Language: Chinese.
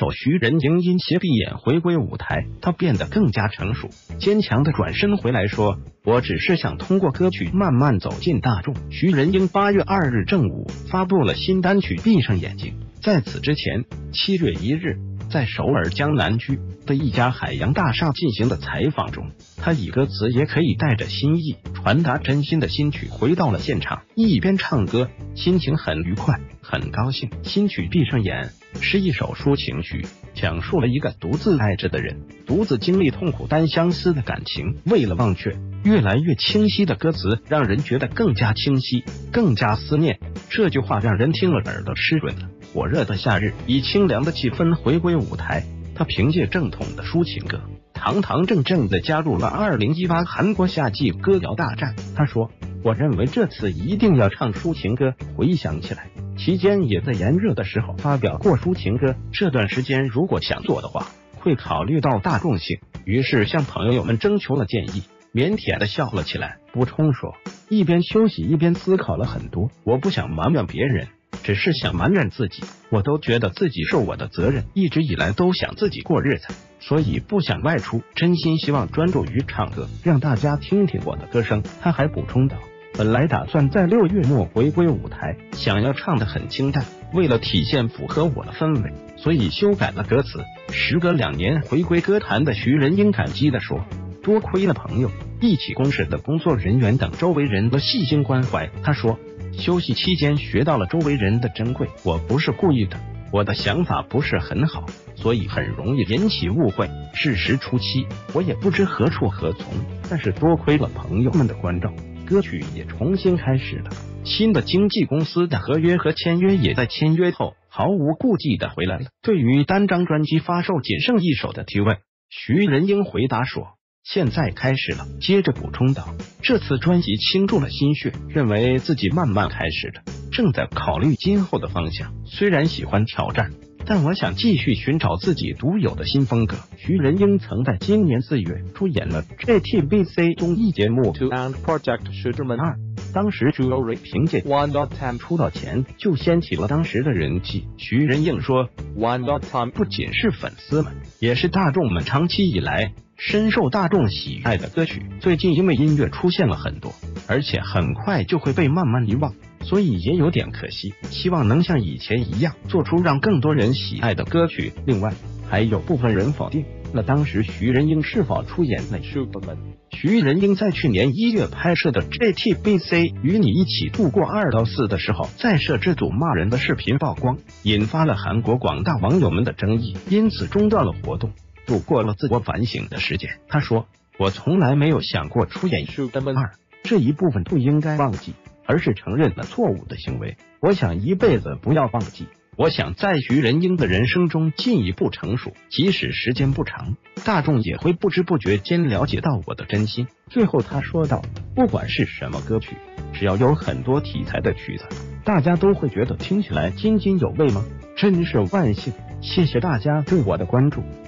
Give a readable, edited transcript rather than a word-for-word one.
手徐仁英因斜闭眼回归舞台，他变得更加成熟，坚强的转身回来说：“我只是想通过歌曲慢慢走进大众。”徐仁英8月2日正午发布了新单曲《闭上眼睛》。在此之前，7月1日在首尔江南区的一家海洋大厦进行的采访中，他以歌词也可以带着心意传达真心的新曲回到了现场，一边唱歌，心情很愉快，很高兴。新曲《闭上眼》是一首抒情曲，讲述了一个独自爱着的人，独自经历痛苦但相思的感情，为了忘却。越来越清晰的歌词让人觉得更加清晰，更加思念。这句话让人听了耳朵湿润了。火热的夏日以清凉的气氛回归舞台，他凭借正统的抒情歌，堂堂正正地加入了2018韩国夏季歌谣大战。他说：“我认为这次一定要唱抒情歌。”回想起来，期间也在炎热的时候发表过抒情歌，这段时间如果想做的话，会考虑到大众性，于是向朋友们征求了建议，腼腆地笑了起来，补充说：“一边休息一边思考了很多，我不想埋怨别人，只是想埋怨自己。我都觉得自己是我的责任，一直以来都想自己过日子，所以不想外出，真心希望专注于唱歌，让大家听听我的歌声。”他还补充道：“本来打算在6月末回归舞台，想要唱得很清淡，为了体现符合我的氛围，所以修改了歌词。”时隔2年回归歌坛的徐仁英感激地说：“多亏了朋友、一起共事的工作人员等周围人的细心关怀。”他说：“休息期间学到了周围人的珍贵，我不是故意的，我的想法不是很好，所以很容易引起误会。事实初期我也不知何处何从，但是多亏了朋友们的关照，歌曲也重新开始了。新的经纪公司的合约和签约也在签约后毫无顾忌的回来了。”对于单张专辑发售仅剩1首的提问，徐仁英回答说：“现在开始了。”接着补充道：“这次专辑倾注了心血，认为自己慢慢开始了，正在考虑今后的方向。虽然喜欢挑战，但我想继续寻找自己独有的新风格。”徐仁英曾在今年4月出演了 JTBC 综艺节目 To and Project Sugarman 2。当时 Jewelry 凭借 One Dot Time 出道前就掀起了当时的人气。徐仁英说 One Dot Time 不仅是粉丝们，也是大众们长期以来深受大众喜爱的歌曲。最近因为音乐出现了很多，而且很快就会被慢慢遗忘，所以也有点可惜，希望能像以前一样做出让更多人喜爱的歌曲。另外还有部分人否定了当时徐仁英是否出演了 Superman。徐仁英在去年1月拍摄的 JTBC 与你一起度过2到4的时候，在摄制组骂人的视频曝光，引发了韩国广大网友们的争议，因此中断了活动，度过了自我反省的时间。他说：“我从来没有想过出演 Superman 2，这一部分不应该忘记，而是承认了错误的行为。我想一辈子不要忘记。我想在徐仁英的人生中进一步成熟，即使时间不长，大众也会不知不觉间了解到我的真心。”最后他说道：“不管是什么歌曲，只要有很多题材的曲子，大家都会觉得听起来津津有味吗？真是万幸，谢谢大家对我的关注。”